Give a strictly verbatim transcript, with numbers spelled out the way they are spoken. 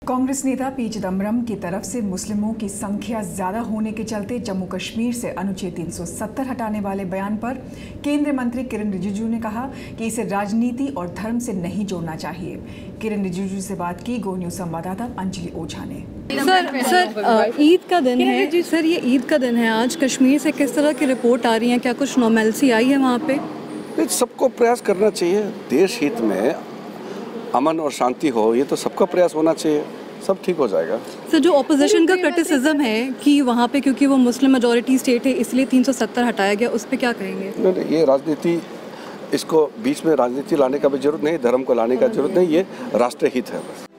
कांग्रेस नेता पी चिदम्बरम की तरफ से मुस्लिमों की संख्या ज्यादा होने के चलते जम्मू कश्मीर से अनुच्छेद तीन सौ सत्तर हटाने वाले बयान पर केंद्रीय मंत्री किरेन रिजिजू ने कहा कि इसे राजनीति और धर्म से नहीं जोड़ना चाहिए। किरेन रिजिजू से बात की गो न्यूज संवाददाता अंजलि ओझा ने। सर सर ईद का दिन है सर ये ईद का दिन है आज। कश्मीर से किस तरह की रिपोर्ट आ रही है? क्या कुछ नॉर्मलसी आई है वहाँ पे? सबको प्रयास करना चाहिए, देश हित में अमन और शांति हो, ये तो सबका प्रयास होना चाहिए, सब ठीक हो जाएगा। सर जो ऑपोजिशन का क्रिटिसिज्म है कि वहाँ पे क्योंकि वो मुस्लिम मेजॉरिटी स्टेट है इसलिए तीन सौ सत्तर हटाया गया, उस पर क्या कहेंगे? नहीं, ये राजनीति, इसको बीच में राजनीति लाने का भी जरूरत नहीं, धर्म को लाने का जरूरत नहीं, ये राष्ट्र हित है बस।